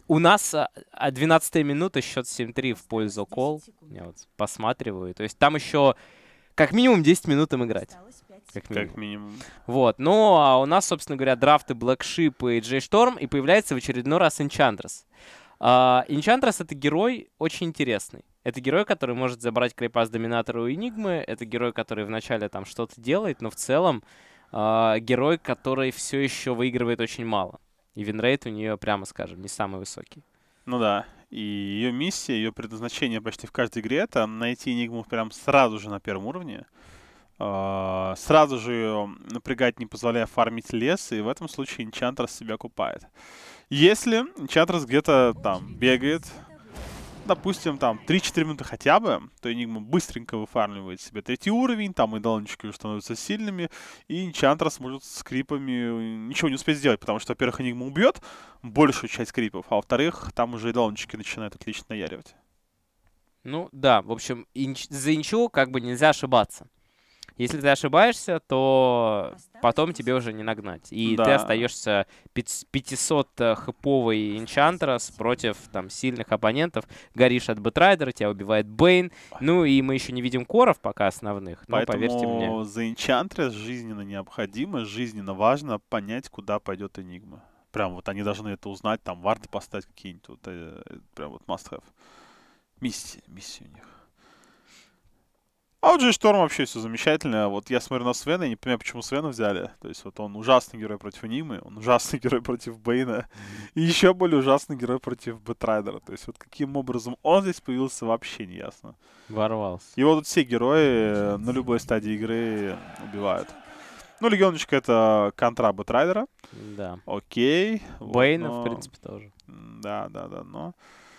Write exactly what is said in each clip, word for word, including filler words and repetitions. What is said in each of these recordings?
У нас а, а, двенадцатая минута, счет семь три в пользу Кол. Я вот посматриваю. То есть там еще как минимум десять минут им играть. Как минимум. Как минимум. Вот. Ну, а у нас, собственно говоря, драфты Black Sheep и Джей Шторм, и появляется в очередной раз Enchantress. Uh, Enchantress — это герой очень интересный. Это герой, который может забрать крейпас Доминатора у Энигмы. Это герой, который вначале там что-то делает, но в целом uh, герой, который все еще выигрывает очень мало. И винрейт у нее, прямо скажем, не самый высокий. Ну да. И ее миссия, ее предназначение почти в каждой игре — это найти Энигму прям сразу же на первом уровне. Uh, сразу же ее напрягать, не позволяя фармить лес, и в этом случае Enchantress себя купает. Если Enchantress где-то там бегает, допустим, там три-четыре минуты хотя бы, то Enigma быстренько выфармливает себе третий уровень, там и долончики уже становятся сильными, и Enchantress может с крипами ничего не успеть сделать, потому что, во-первых, Enigma убьет большую часть крипов, а во-вторых, там уже и долончики начинают отлично наяривать. Ну да, в общем, инч... за инчу как бы нельзя ошибаться. Если ты ошибаешься, то потом тебе уже не нагнать. И Да. ты остаешься пятисот-хэповый Enchantress против там сильных оппонентов. Горишь от Бэтрайдера, тебя убивает Бэйн. Ну и мы еще не видим коров пока основных. Но Поэтому поверьте мне. за Enchantress жизненно необходимо, жизненно важно понять, куда пойдет Enigma. Прям вот они должны это узнать, там варды поставить какие-нибудь. Вот, э, прям вот must have. Миссия, миссия у них. А у Джей Шторм вообще все замечательно. Вот я смотрю на Свена и не понимаю, почему Свена взяли. То есть вот он ужасный герой против Энимы, он ужасный герой против Бэйна, и еще более ужасный герой против Бэтрайдера. То есть вот каким образом он здесь появился, вообще не ясно. Ворвался. Его тут все герои на любой стадии игры убивают. Ну, Легионочка — это контра Бэтрайдера. Да. Окей. Бэйна, вот, но... в принципе, тоже. Да, да, да, но...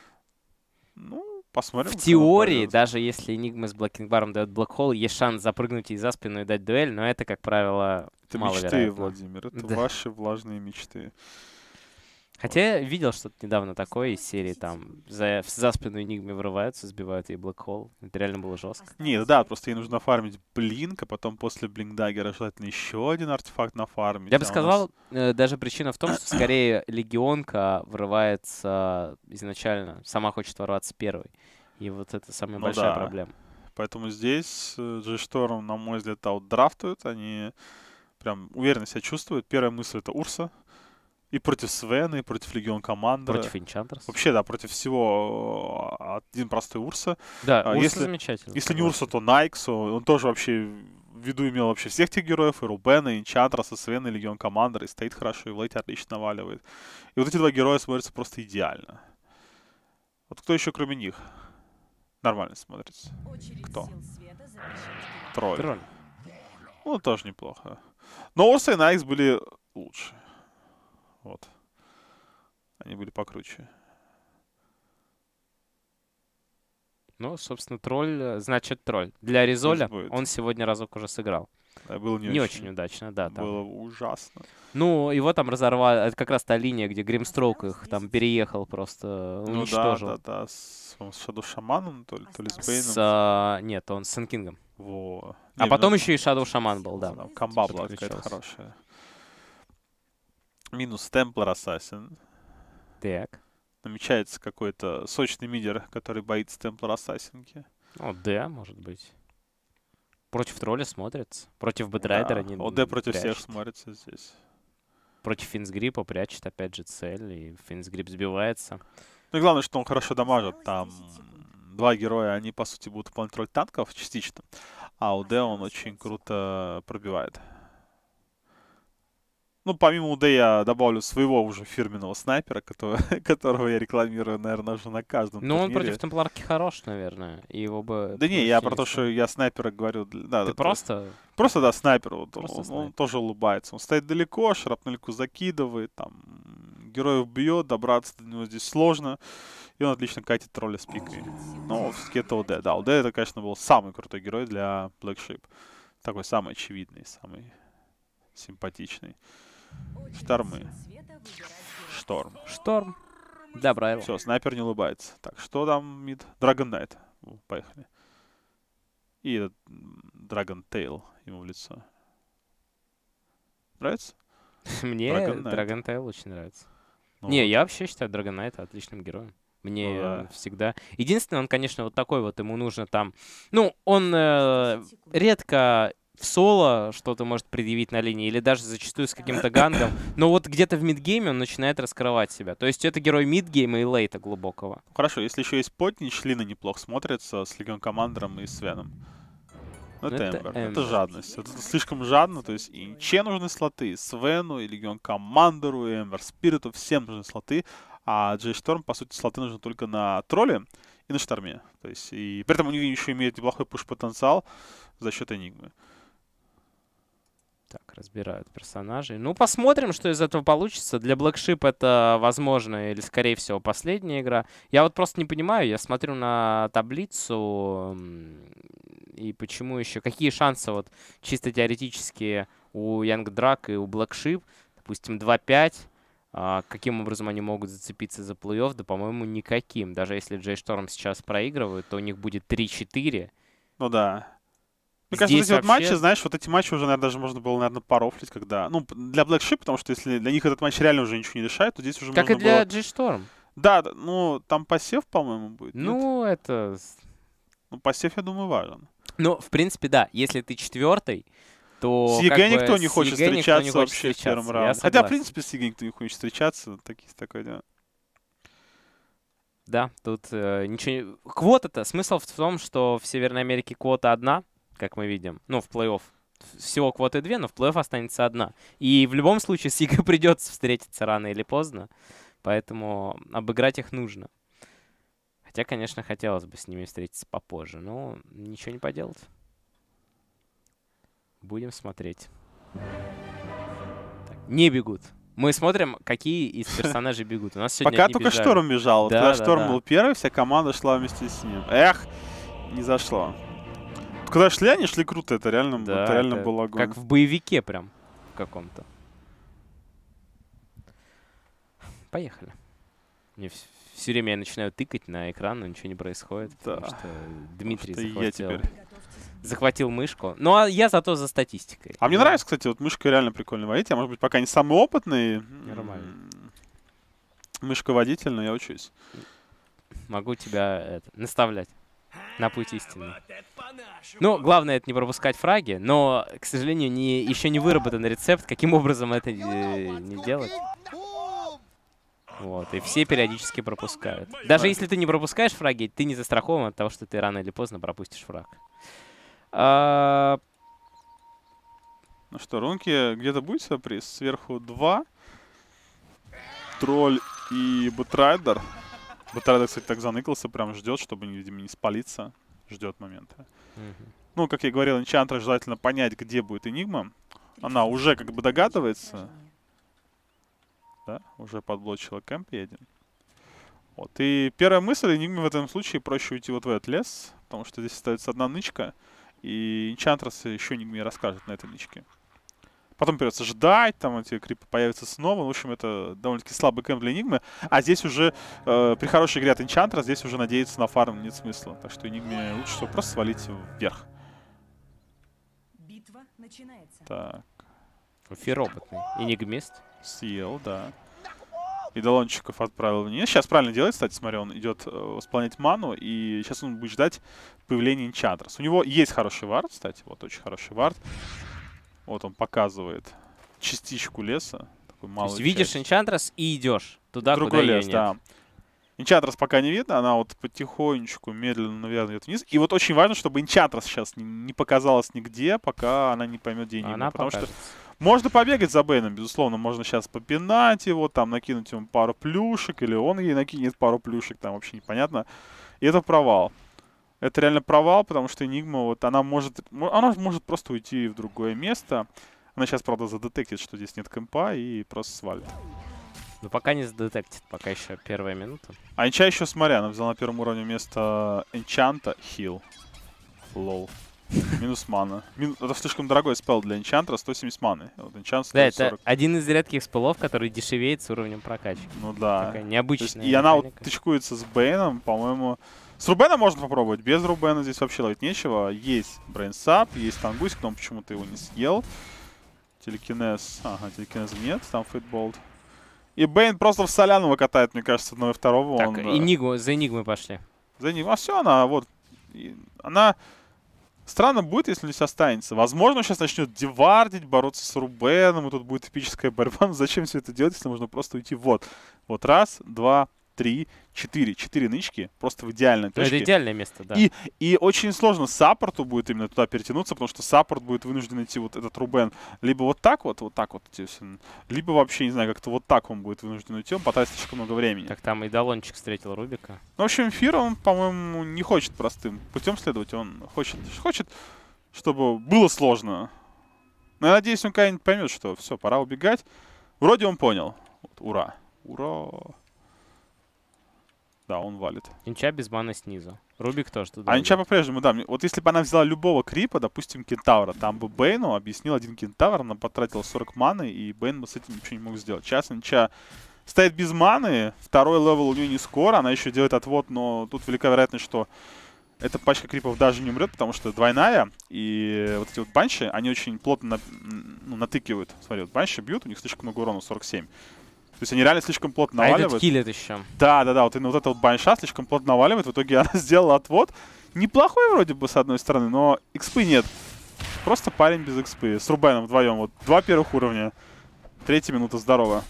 Ну, посмотрим. В теории, даже если Enigma с Блэкинг-баром дает блэкхол, есть шанс запрыгнуть ей за спину и дать дуэль, но это, как правило, это маловероятно. мечты, Владимир. Это да. ваши влажные мечты. Хотя я видел что-то недавно такое из серии, там, за, за спину Энигме вырываются, сбивают ей блэкхол. Это реально было жестко. Нет, да, просто ей нужно фармить блинк, а потом после блинк-даггера желательно еще один артефакт нафармить. Я бы а сказал, нас... э, даже причина в том, что скорее Легионка врывается изначально, сама хочет ворваться первой. И вот это самая ну, большая да. проблема. Поэтому здесь Джей Шторм, на мой взгляд, аутдрафтуют. Они прям уверенно себя чувствуют. Первая мысль — это Урса. И против Свена, и против Легион Командера. Против Enchantress. Вообще, да, против всего один простой Урса. Да, а, Урса если, замечательно. Если не Урса, то Найксу. Он тоже вообще в виду имел вообще всех тех героев. И Рубена, и Enchantress, и Свена, и Легион Командера. И стоит хорошо, и в лейте отлично наваливает. И вот эти два героя смотрятся просто идеально. Вот кто еще кроме них нормально смотрится? Кто? Тролль. Тролль. Ну, тоже неплохо. Но Урса и Найкс были лучше. Вот. Они были покруче. Ну, собственно, тролль, значит, тролль. Для Ризоля он сегодня разок уже сыграл. Да, было не, не очень, очень удачно, да. Там. Было ужасно. Ну, его там разорвали. Это как раз та линия, где Гримстроук их там переехал, просто ну, уничтожил. Да, да, да. С, с Shadow Шаманом, то ли, то ли с Бэйном. С, а, нет, он с Сенкингом. Во. А Не, потом ну, еще и Shadow Шаман был, да. Комба была какая-то хорошая. Минус Темплар Ассасин. Так. Намечается какой-то сочный мидер, который боится Темплар Ассасинки. О, да, может быть. Против тролля смотрится. Против Бэтрайдера да. не ОД против прячет. всех смотрится здесь. Против Финсгрипа прячет опять же цель, и Финсгрип сбивается. Ну и главное, что он хорошо дамажит. Там два героя, они по сути будут выполнять роль танков частично. А ОД он очень круто пробивает. Ну, помимо УД я добавлю своего уже фирменного снайпера, которого, которого я рекламирую, наверное, уже на каждом Ну, он турнире. против Темпларки хорош, наверное, и его бы... Да не, я про то, что я снайпера говорю. Да, Ты да, просто... Просто, да, снайпер. Вот, просто он, снайпер. он тоже улыбается. Он стоит далеко, шрапнельку закидывает, там, героев бьет, добраться до него здесь сложно. И он отлично катит тролля с пиками. Но все-таки это ОД. Да, ОД это, конечно, был самый крутой герой для Black Sheep. Такой самый очевидный, самый симпатичный. Штормы. Шторм. Шторм. Да, Брайл. Все, снайпер не улыбается. Так, что там мид? Dragon Knight. Поехали. И этот Dragon Tail ему в лицо. Нравится? Мне Dragon Tail очень нравится. Ну, Не, вот. я вообще считаю Dragon Knight отличным героем. Мне Ну, да. он всегда... Единственное, он, конечно, вот такой вот, ему нужно там... Ну, он э, редко в соло что-то может предъявить на линии, или даже зачастую с каким-то гангом, но вот где-то в мидгейме он начинает раскрывать себя. То есть это герой мидгейма и лейта глубокого. Хорошо, если еще есть Потнич, Лина неплохо смотрится с Легион Командером и Свеном. Ну, это, Это Эмбер. Эмбер. Это жадность. Это слишком жадно. То есть и Че нужны слоты, и Свену, и Легион Командеру, и Эмбер Спириту. Всем нужны слоты. А Джей Шторм, по сути, слоты нужны только на тролле и на шторме. То есть, и при этом у них еще имеет неплохой пуш-потенциал за счет Энигмы. Так, разбирают персонажей. Ну, посмотрим, что из этого получится. Для Black Sheep это, возможно, или, скорее всего, последняя игра. Я вот просто не понимаю, я смотрю на таблицу, и почему еще... Какие шансы вот чисто теоретически у Young Drag и у Black Sheep? Допустим, два пять. А каким образом они могут зацепиться за плей-офф? Да, по-моему, никаким. Даже если Джей Шторм сейчас проигрывает, то у них будет три четыре. Ну да. Мне кажется, вот Здесь эти вот вообще... матчи, знаешь, вот эти матчи уже, наверное, даже можно было, наверное, порофлить, когда... Ну, для Black Sheep, потому что если для них этот матч реально уже ничего не решает, то здесь уже Как можно и для было... Джей Шторм. Да, да, ну, там пассив, по-моему, будет. Нет? Ну, это... Ну, пассив, я думаю, важен. Ну, в принципе, да. Если ты четвертый, то... С ЕГЭ как бы никто не с хочет ЕГЭ никто не встречаться хочет вообще в первом встречаться, я раунде. Хотя, в согласен. принципе, с ЕГЭ никто не хочет встречаться. Такие, такое дело. Да, тут э, ничего не... Квота-то, смысл в том, что в Северной Америке квота одна, как мы видим. Ну, в плей-офф. Всего квоты две, но в плей-офф останется одна. И в любом случае с ЕГЭ придется встретиться рано или поздно. Поэтому обыграть их нужно. Хотя, конечно, хотелось бы с ними встретиться попозже. Но ничего не поделать. Будем смотреть. Так, не бегут. Мы смотрим, какие из персонажей бегут. У нас сегодня Пока одни только бежали. Шторм бежал. Вот Да, когда да, Шторм да. был первый, вся команда шла вместе с ним. Эх, не зашло. Когда шли, они шли круто. Это реально, Да, это реально это был огонь. как в боевике прям каком-то. Поехали. Мне все время я начинаю тыкать на экран, но ничего не происходит. Да. Потому что Дмитрий Потому что захватил, я теперь... захватил мышку. Ну, а я зато за статистикой. А мне Да. нравится, кстати, вот мышка реально прикольно водить. Я, может быть, пока не самый опытный. Нормально. Мышка водитель, но я учусь. Могу тебя это, наставлять на путь истины. Ну, главное это не пропускать фраги, но, к сожалению, не, еще не выработан рецепт, каким образом это э, не делать. Вот, и все периодически пропускают. Даже Да. если ты не пропускаешь фраги, ты не застрахован от того, что ты рано или поздно пропустишь фраг. А, Ну что, рунки где-то будет сюрприз? Сверху два. Тролль и Бутрайдер. Бутрайдер, кстати, так заныкался, прям ждет, чтобы, видимо, не спалиться. Ждет момента. мгм. Ну, как я говорил, Энчантру желательно понять, где будет Энигма. Она уже как бы догадывается. Да, уже подблочила кэмп, едем. Вот. И первая мысль, Энигме в этом случае проще уйти вот в этот лес, потому что здесь остается одна нычка, и Энчантрес еще Энигме расскажет на этой нычке. Потом придется ждать, там эти крипы появятся снова. В общем, это довольно-таки слабый кэмп для Энигмы. А здесь уже, э, при хорошей игре от Энчантра, здесь уже надеяться на фарм нет смысла. Так что Энигме лучше всего просто свалить вверх. Битва начинается. Так, Фир опытный. Энигмист. съел, да. И Долончиков отправил вниз. Сейчас правильно делает, кстати, смотри, он идет э, восполнять ману, и сейчас он будет ждать появления Энчантрес. У него есть хороший вард, кстати, вот очень хороший вард. Вот он показывает частичку леса. Такой То малый есть видишь Энчантрес и идешь туда, другой куда лес, её да. нет. Энчантрес пока не видно, она вот потихонечку, медленно, наверное, идет вниз. И вот очень важно, чтобы Энчантрес сейчас не, не показалась нигде, пока она не поймет, где Энигма. Она Потому покажется. что можно побегать за Бэйном, безусловно. Можно сейчас попинать его, там накинуть ему пару плюшек, или он ей накинет пару плюшек, там вообще непонятно. И это провал. Это реально провал, потому что Энигма, вот она может, она может просто уйти в другое место. Она сейчас, правда, задетектит, что здесь нет кэмпа, и просто свалит. Ну, пока не задетектит, пока еще первая минута. А Энча еще, смотри, она взяла на первом уровне вместо Энчанта хил. Лол. Минус мана. Мин... Это слишком дорогой спел для Энчантра, сто семьдесят маны. Вот Энчант Да, стоит это сорок. один из редких спелов, который дешевеет с уровнем прокачки. Ну да. Такая То есть, необычная и она вот механика. тычкуется с Бэйном, по-моему. С Рубена можно попробовать. Без Рубена здесь вообще ловить нечего. Есть Брейнсап, есть Тангусик, но он почему-то его не съел. Телекинез. Ага, телекинеза нет. Там Фейтболт. И Бейн просто в Соляного катает, мне кажется, одного и второго. Так, он, Энигму, за Энигмой пошли. За ним. А все, она вот... И она... Странно будет, если он здесь останется. Возможно, он сейчас начнет девардить, бороться с Рубеном, и тут будет эпическая борьба. Но зачем все это делать, если можно просто уйти? Вот. Вот раз, два, три, четыре. Четыре нычки просто в идеальной точке. Это идеальное место, да. И, и очень сложно саппорту будет именно туда перетянуться, потому что саппорт будет вынужден идти вот этот Рубен либо вот так вот, вот так вот, либо вообще, не знаю, как-то вот так он будет вынужден идти, он потратит слишком много времени. Так там и Далончик встретил Рубика. Ну, в общем, Фир, он, по-моему, не хочет простым путем следовать, он хочет, хочет, чтобы было сложно. Но я надеюсь, он когда-нибудь поймет, что все, пора убегать. Вроде он понял. Вот, ура. Ура. Да, он валит. Инча без маны снизу. Рубик тоже туда. А Инча по-прежнему, да. Вот если бы она взяла любого крипа, допустим, Кентавра, там бы Бейну объяснил один Кентавр, она потратила сорок маны, и Бейн бы с этим ничего не мог сделать. Сейчас Инча стоит без маны, второй левел у нее не скоро, она еще делает отвод, но тут велика вероятность, что эта пачка крипов даже не умрет, потому что двойная, и вот эти вот банши, они очень плотно на, ну, натыкивают. Смотри, вот банши бьют, у них слишком много урона, сорок семь. То есть они реально слишком плотно наваливают. А этот хилит еще. Да, да, да, вот именно вот эта вот банша слишком плотно наваливает. В итоге она сделала отвод. Неплохой вроде бы с одной стороны, но экспы нет. Просто парень без экспы. С Рубеном вдвоем. Вот два первых уровня. Третья минута, здорово.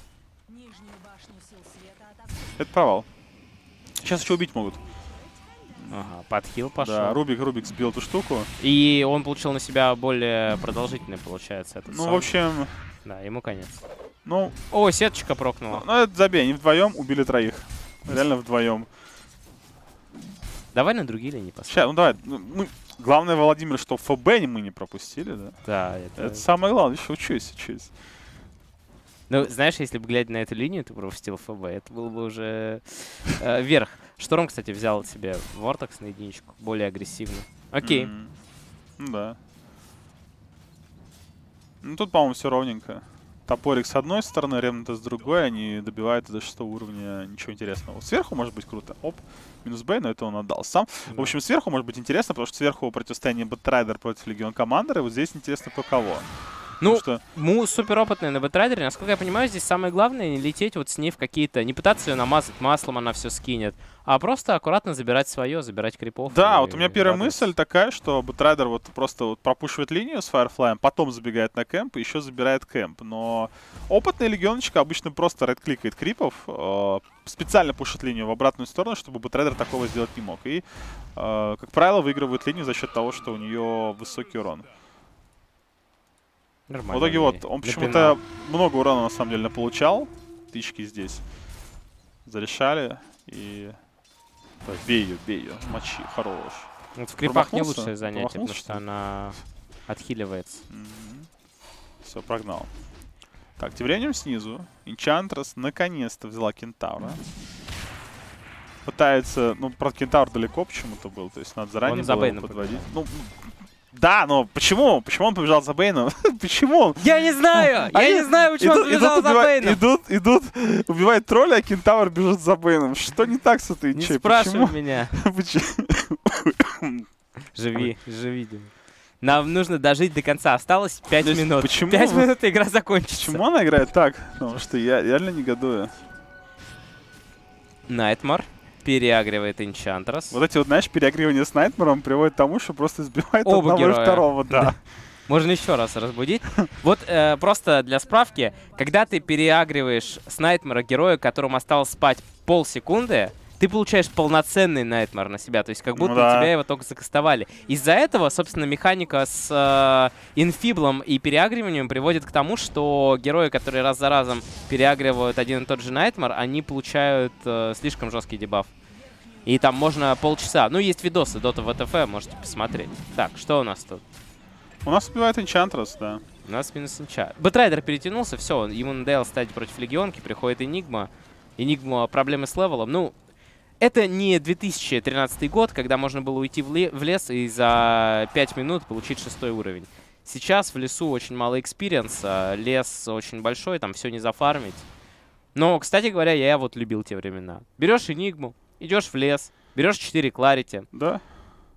Это провал. Сейчас еще убить могут. Ага, подхил пошел. Да, Рубик, Рубик сбил эту штуку. И он получил на себя более продолжительный, получается, этот Ну, сон. в общем... Да, ему конец. Ну... О, сеточка прокнула. Ну, ну это забей, они вдвоем убили троих. Реально вдвоем. Давай на другие линии посмотрим. Сейчас, ну давай. Ну, мы... Главное, Владимир, что ФБ мы не пропустили, да? Да, это... Это самое главное. Еще учусь, учусь. Ну, знаешь, если бы, глядя на эту линию, ты пропустил ФБ, это было бы уже э, вверх. Шторм, кстати, взял себе Вортекс на единичку, более агрессивно. Окей. Mm-hmm. Ну да. Ну тут, по-моему, все ровненько. Топорик с одной стороны, Ремнанта с другой, они добивают до шестого уровня, ничего интересного. Вот сверху может быть круто. Оп, минус Б, но это он отдал сам. Да. В общем, сверху может быть интересно, потому что сверху противостояние Бэтрайдер против Легион Командера, вот здесь интересно кто кого. Ну, что... Му суперопытная на Бэтрайдере. Насколько я понимаю, здесь самое главное не лететь вот с ней в какие-то... Не пытаться ее намазать маслом, она все скинет, а просто аккуратно забирать свое, забирать крипов. Да, вот у меня первая мысль такая, что Бэтрайдер вот просто вот пропушивает линию с Firefly, потом забегает на кэмп и еще забирает кэмп. Но опытная легионочка обычно просто райт-кликает крипов, э, специально пушит линию в обратную сторону, чтобы Бэтрайдер такого сделать не мог. И, э, как правило, выигрывает линию за счет того, что у нее высокий урон. Нормально. В итоге вот, он почему-то много урона на самом деле получал. Тычки здесь зарешали. И... Да, бей ее, бей ее, мочи, хорош. Вот в крипах не лучшее занятие, потому что она отхиливается. Mm-hmm. Все, прогнал. Так, тем временем снизу Enchantress наконец-то взяла Кентавра. Пытается, ну, правда, Кентавр далеко почему-то был, то есть надо заранее было его подводить. Ну, да, но почему? Почему он побежал за Бейном? Почему он? Я не знаю! Я не знаю, почему он побежал за Бейном! Идут, идут, убивают тролля, а Кентавр бежит за Бейном. Что не так с этой Инчей? Не спрашивай меня. Почему? Живи, живи. Нам нужно дожить до конца. Осталось пять минут. Почему? пять минут, и игра закончится. Почему она играет так? Потому что я реально негодую. Найтмар переагривает Enchantress. Вот эти вот, знаешь, переагривания с Найтмаром приводят к тому, что просто избивает оба одного героя. И второго, да. да. Можно еще раз разбудить. Вот э, просто для справки, когда ты переагриваешь с Найтмара героя, которому осталось спать полсекунды, ты получаешь полноценный Найтмар на себя, то есть как будто ну, да. тебя его только закастовали. Из-за этого, собственно, механика с э, инфиблом и переагриванием приводит к тому, что герои, которые раз за разом переагривают один и тот же Найтмар, они получают э, слишком жесткий дебаф. И там можно полчаса. Ну, есть видосы Dota ви ти эф, можете посмотреть. Так, что у нас тут? У нас убивает Enchantress, да. У нас минус Энча. Бэтрайдер перетянулся, все, ему надоело стать против Легионки, приходит Энигма. Энигма проблемы с левелом. Ну, это не две тысячи тринадцатый год, когда можно было уйти в, в лес и за пять минут получить шестой уровень. Сейчас в лесу очень мало экспириенса, лес очень большой, там все не зафармить. Но, кстати говоря, я вот любил те времена. Берешь Энигму, идешь в лес, берешь четыре Кларити. Да.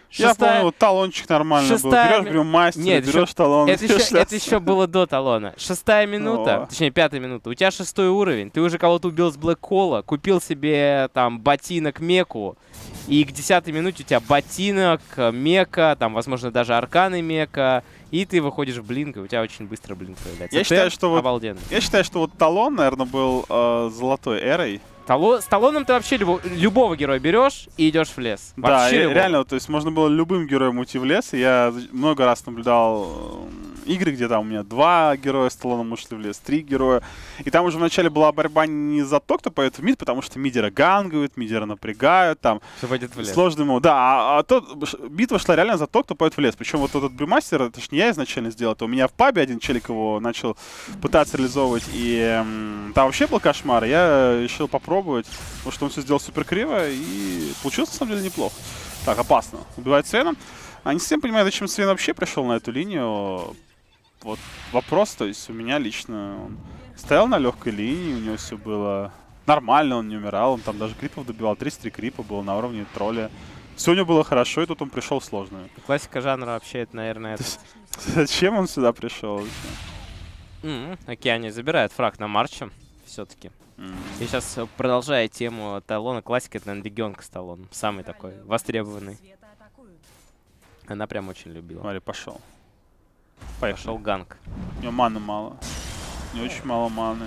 Я Шестая... помню, вот талончик нормально Шестая... был. Берешь грюмастер, Нет, берешь еще... талон. Это еще, это еще было до талона. Шестая минута, О. точнее пятая минута. У тебя шестой уровень. Ты уже кого-то убил с Блэк-Холла, купил себе там ботинок Меку. И к десятой минуте у тебя ботинок, Мека, там, возможно, даже арканы Мека. И ты выходишь в блинк, и у тебя очень быстро блинк появляется. Я считаю, что вот, обалденно. я считаю, что вот талон, наверное, был э, золотой эрой. Тало... С талоном ты вообще любо... любого героя берешь и идешь в лес. Да, Вообще и, любого. реально, то есть можно было любым героем уйти в лес. И я много раз наблюдал э, игры, где там у меня два героя с талоном ушли в лес, три героя. И там уже вначале была борьба не за то, кто поет в мид, потому что мидера гангают, мидера напрягают, там Что пойдет в лес. сложный мод. Да, а, а тот, битва шла реально за то, кто поет в лес. Причем вот этот брюмастер, это ж не я изначально сделал, это у меня в пабе один челик его начал пытаться реализовывать. И эм, там вообще был кошмар. Я решил попробовать, потому что он все сделал супер криво, и получилось на самом деле неплохо. Так, опасно. Убивает Свена. А не совсем понимаю, зачем Свен вообще пришел на эту линию. Вот вопрос, то есть у меня лично он стоял на легкой линии, у него все было нормально, он не умирал, он там даже крипов добивал, тридцать три крипа было на уровне тролля. Все у него было хорошо, и тут он пришел сложно. Классика жанра вообще, это, наверное, это... Зачем он сюда пришел? Mm-hmm. Океане забирает фраг на марче все-таки. Mm. И сейчас, продолжая тему талона, классика, это, наверное, легионка с талоном. Самый такой востребованный. Она прям очень любила. Смотри, пошел. Поехали. Пошел ганг. У него маны мало. Не очень мало маны.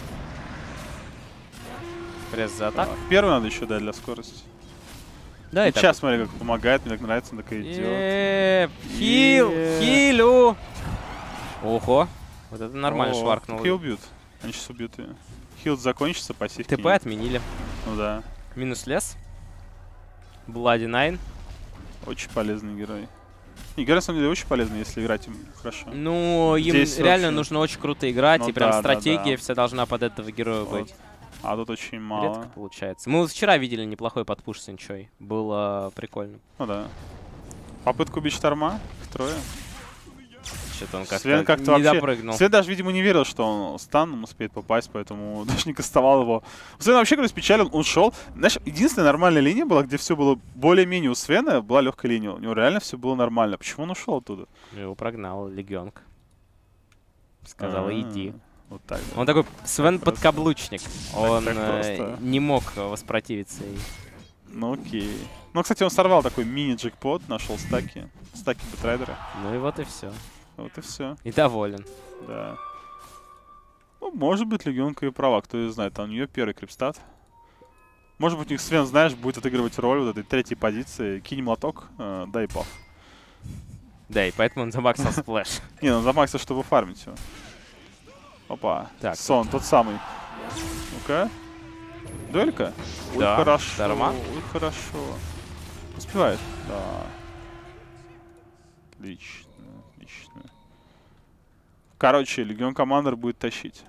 Пресс за атаку. Первый надо еще дать для скорости. Да, и сейчас смотри, как помогает, мне так нравится, он так идет. Хил! Хилю! Ого! Вот это нормально шваркнул. Хил бьют. Они сейчас убьют ее. Хил закончится, пассивки. ТП отменили. Ну да. Минус лес. Блади Найн. Очень полезный герой. И герой, на самом деле, очень полезный, если играть им хорошо. Ну, им Здесь реально вообще... нужно очень круто играть, ну, и прям да, стратегия да, да. вся должна под этого героя вот. быть. А тут очень мало. Редко получается. Мы вот вчера видели неплохой подпуш с инчой. Было прикольно. Ну да. Попытку убить Шторма, их трое. Что-то он как-то Свен как-то не вообще... допрыгнул. Свен даже, видимо, не верил, что он станом успеет попасть, поэтому даже не кастовал его. Свен вообще, говорю, печален, он шел. Знаешь, единственная нормальная линия была, где все было более-менее у Свена, была легкая линия. У него реально все было нормально. Почему он ушел оттуда? Его прогнал легионка. Сказал, А-а-а. иди. Вот так, да. Он такой Свен так подкаблучник. Он так э, не мог воспротивиться. И... Ну окей. Ну, кстати, он сорвал такой мини-джекпот, нашел стаки. Стаки Бэтрайдера. Ну и вот и все. Вот и все. И доволен. Да. Ну, может быть, Легионка и права, кто ее знает. Там у нее первый крипстат. Может быть, у них Свен, знаешь, будет отыгрывать роль вот этой третьей позиции. Кинь молоток, э, дай баф. Да, и поэтому он замаксил сплэш. Не, ну замаксил, чтобы фармить его. Опа. Так. Сон, тот самый. Ну-ка. Дуэлька? Ой, Да, хорошо. Дарма. Ой, хорошо. Успевает? Да. Отлично, отлично. Короче, Легион Командер будет тащить.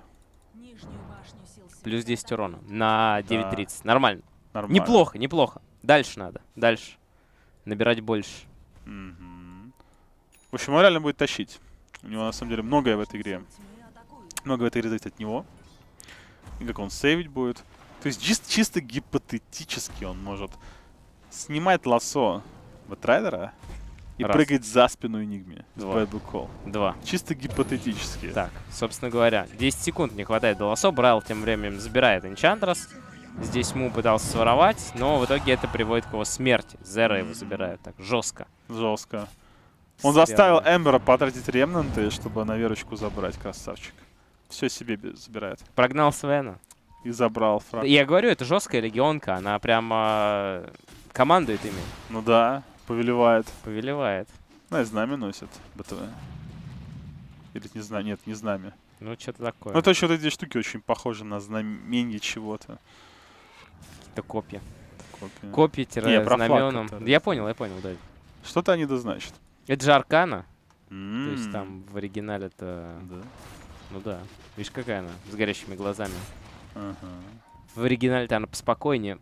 Плюс десять урона на девять тридцать. Нормально. Нормально. Неплохо, неплохо. Дальше надо. Дальше. Набирать больше. Угу. В общем, он реально будет тащить. У него, на самом деле, многое в этой игре. Много в этой игре зависит от него. И как он сейвить будет. То есть чисто, чисто гипотетически он может снимать лассо Бэтрайдера и Раз. прыгать за спину Энигме. Два. Call. Два. Чисто гипотетически. Так, собственно говоря, десять секунд не хватает до лассо. Брайл тем временем забирает Энчантрас. Здесь Му пытался своровать, но в итоге это приводит к его смерти. Зера его забирают так жестко. Жестко. Он Сверно. заставил Эмбера потратить ремнанты, чтобы на верочку забрать, красавчик. Все себе забирает. Прогнал Свена. И забрал фраг. Я говорю, это жесткая легионка. Она прямо командует ими. Ну да, повелевает. Повелевает. Ну и знамя носит. БТВ. Или не знаю, нет, не знамя. Ну, что-то такое. Ну это еще вот эти штуки очень похожи на знамение чего-то. Какие-то копья. Копия. Копья-знаменом. Я понял, я понял, да. Что-то они да значат. Это же Аркана. Mm. То есть там в оригинале это... Да. Ну да. Видишь, какая она, с горящими глазами. Ага. В оригинале-то она поспокойнее.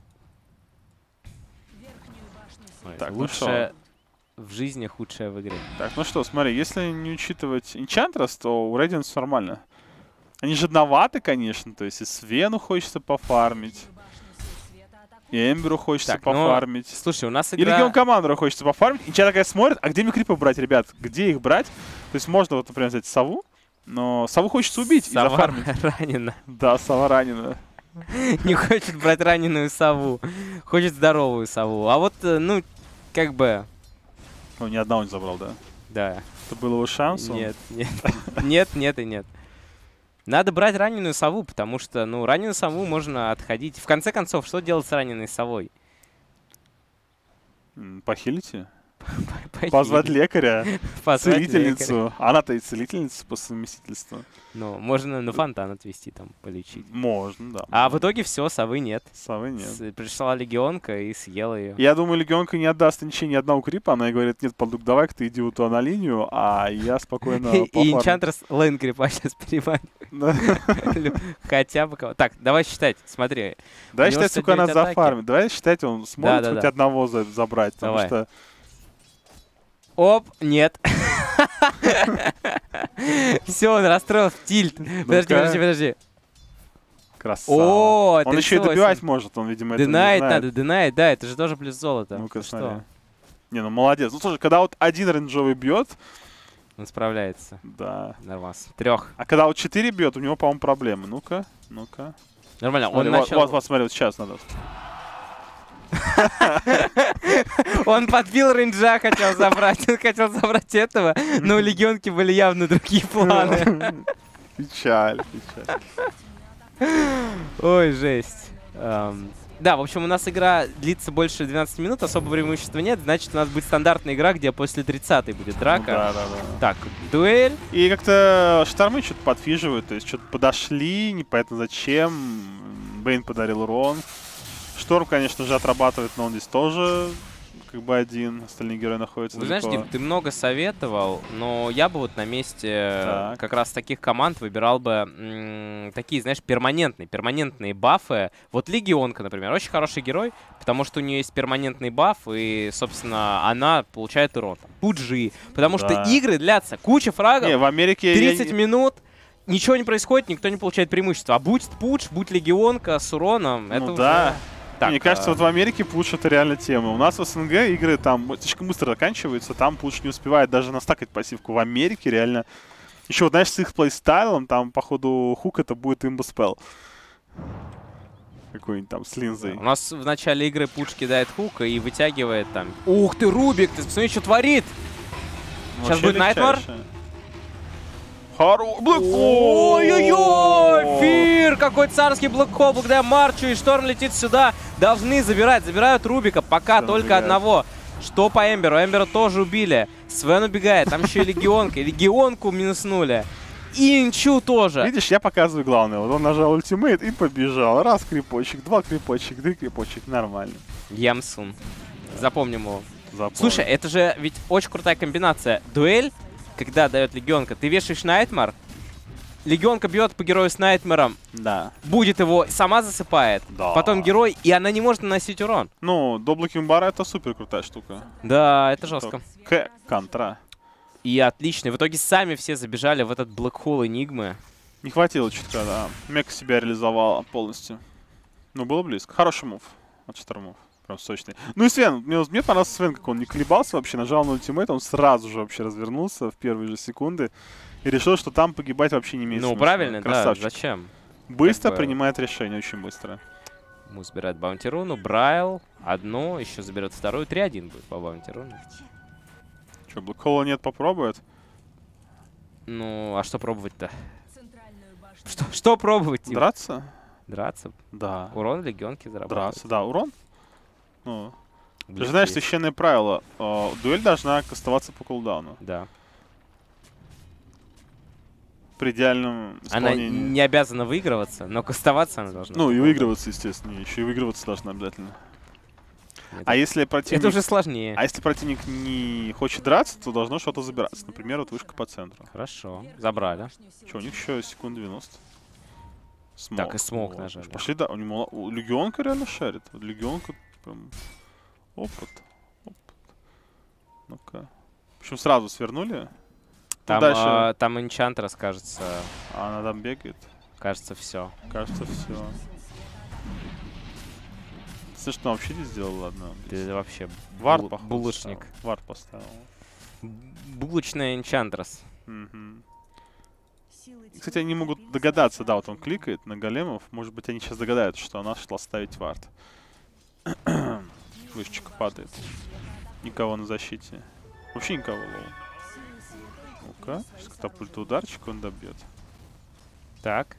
Ой, Так, ну лучшее в жизни, худшее в игре. Так, ну что, смотри, если не учитывать Энчантрас, то у Radiant все нормально. Они жадноваты, конечно, то есть и Свену хочется пофармить. И Эмберу хочется Так, ну, пофармить. Слушай, у нас И игра... Легион Командора хочется пофармить. И человек такая смотрит, а где мне крипов брать, ребят? Где их брать? То есть можно, вот, например, взять сову, но сову хочется убить и Сова зафармить. ранена. Да, сова ранена. Не хочет брать раненую сову. Хочет здоровую сову. А вот, э, ну, как бы... Ну, ни одного не забрал, да? Да. Это был его шанс. он- Нет, нет. Нет, нет и нет. Надо брать раненую сову, потому что, ну, раненую сову можно отходить. В конце концов, что делать с раненой совой? М, Похилите? Похилить. Позвать лекаря, Позвать лекаря. целительницу. Она-то и целительница по совместительству. Ну, можно на фонтан отвезти, там, полечить. Можно, да. А в итоге все, совы нет. Совы нет. С- Пришла легионка и съела ее. Я думаю, Легионка не отдаст ничего ни одного крипа. Она ей говорит, нет, подук, давай-ка ты иди вот туда на линию, а я спокойно И пофармлю». Энчантрес лейн крипа сейчас переманит. Да. Хотя бы кого. Так, давай считать. Смотри. Давай У него считать, сколько она сто девять атаки. зафармит. Давай считать, он сможет Да, да, хоть да. одного за- забрать. Потому Давай. что Оп, нет. Все, он расстроил в тильт. Подожди, подожди, подожди. красава. О, Он еще и тридцать восемь. добивать может, он, видимо, это не Денайт знает. надо, денайт, да, это же тоже плюс золото. Ну-ка, Ты смотри. что? Не, ну молодец. Ну, слушай, когда вот один рейнджовый бьет, Он справляется. да. Нормально. Трех. А когда вот четыре бьет, у него, по-моему, проблемы. Ну-ка, ну-ка. Нормально. Он Смотри, вот, начал... вот, вот, смотри, вот сейчас надо. Он подбил рейнджа, хотел забрать. Он хотел забрать этого, но у легионки были явно другие планы. Печаль, печаль. Ой, жесть. Эм, Да, в общем, у нас игра длится больше двенадцати минут, особо преимущества нет. Значит, у нас будет стандартная игра, где после тридцатой будет Ну драка. да, да, да. Так, дуэль. И как-то штормы что-то подфиживают, то есть что-то подошли, непонятно зачем. Бейн подарил урон. Шторм, конечно же, отрабатывает, но он здесь тоже как бы один. Остальные герои находятся Вы знаешь, далеко. Дим, ты много советовал, но я бы вот на месте Так. как раз таких команд выбирал бы м, такие, знаешь, перманентные, перманентные бафы. Вот Легионка, например, очень хороший герой, потому что у нее есть перманентный баф, и, собственно, она получает урон. Пуджи, потому Да. что игры длятся, куча фрагов, Не, в Америке... я тридцать не- минут, ничего не происходит, никто не получает преимущество. А будь Пудж, будь Легионка с уроном, Ну это да. уже... Так, Мне кажется, а, вот в Америке пуш это реально тема. У нас в СНГ игры там слишком быстро заканчиваются, там пуш не успевает даже настакать пассивку. В Америке реально... Еще, вот, знаешь, с их плейстайлом, там, походу, хук это будет имбоспел. Какой-нибудь там с линзой. У нас в начале игры Пудж кидает хук и вытягивает там. Ух ты, Рубик, ты посмотри, что творит! Сейчас Вообще будет Найтмар? легчайшее. Хоро... Блэк Ой-ой-ой! Фир! Какой царский блэкхол! Благодаря Марчу и Шторм летит сюда. Должны забирать. Забирают Рубика. Пока Шторм только убегает. одного. Что по Эмберу? Эмбера тоже убили. Свен убегает. Там еще и Легионка. Легионку минуснули. И Инчу тоже. Видишь, я показываю главное. Вот он нажал ультимейт и побежал. Раз крипочек, два крипочек, три крипочек. Нормально. Ямсун. Запомним его. Запомнил. Слушай, это же ведь очень крутая комбинация. Дуэль, когда дает Легионка, ты вешаешь Найтмар, Легионка бьет по герою с Найтмаром, Да. будет его, сама засыпает. Да. Потом герой, и она не может наносить урон. Ну, Доблы Кимбара это супер крутая штука. Да, это жестко. К контра. И отлично. В итоге сами все забежали в этот блэкхол Энигмы. Не хватило чутка, да. Мека себя реализовала полностью. Ну, было близко. Хороший мув от штормов. Прям сочный. Ну и Свен. Мне, мне понравился Свен, как он не колебался вообще. Нажал на ультимейт, он сразу же вообще развернулся в первые же секунды. И решил, что там погибать вообще не имеет Ну, смысла. правильно, да. Красавчик. Зачем? Быстро Как бы- принимает решение, очень быстро. Му забирает баунти-руну, Брайл, одну, еще заберет вторую. три один будет по баунти-руну. Че, Блэкхола нет, попробует? Ну, а что пробовать-то? Что, что пробовать? Тим? Драться? Драться. Да. Урон Легионки зарабатывать. Драться, да. Урон? Ну, ты Блин, же знаешь есть. священное правило. э, дуэль должна кастоваться по кулдауну. Да. При идеальном Она исполнении. не обязана выигрываться, но кастоваться она должна. Ну, и выигрываться, естественно. Еще и выигрываться должна обязательно. Это, А если противник... это уже сложнее. А если противник не хочет драться, то должно что-то забираться. Например, вот вышка по центру. Хорошо, забрали. Че, у них еще секунд девяносто. Смог. Так, и смог Вот. нажали. Пошли, да. У него у Легионка реально шарит. Вот Легионка прям... Опыт. Опыт. Ну-ка. В общем, сразу свернули. Ну, Там, дальше. а, там Энчантрес, кажется, А она там бегает. кажется, все. Кажется, все. Единственное, что он вообще не сделал, ладно. Ты вообще Вард, бул- походу, булочник. поставил. Вард поставил. Булочная Энчантрес. Мгм. Кстати, они могут догадаться, да, вот он кликает на големов. Может быть, они сейчас догадаются, что она шла ставить вард. Вышечка падает. Никого на защите. Вообще никого. Ну-ка, сейчас катапульта ударчик он добьет. Так.